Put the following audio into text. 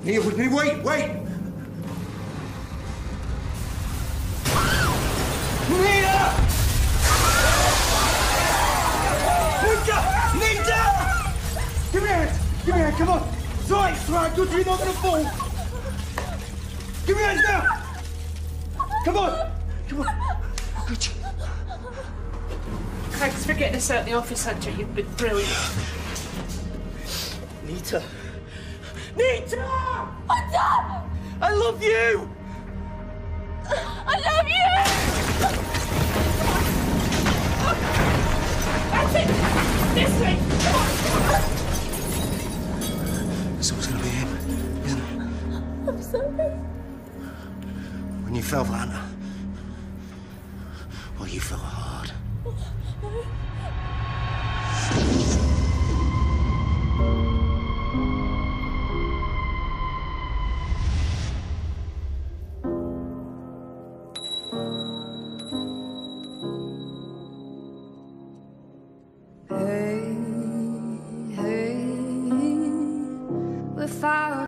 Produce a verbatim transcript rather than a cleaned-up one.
Neil, with me, wait, wait! Nita! Nita! Nita! Give me a hand! Give me a hand, come on! It's all right, it's all right, you're not gonna fall! Give me a hand now! Come on! Come on! I'll get you. Thanks for getting us out of the office, Hunter. You've been brilliant. Nita! Nita! Hunter! I love you! I love you! That's it! This way! Come on! It's always gonna be him, isn't it? I'm sorry. When you fell for Hannah, well, you fell hard. No.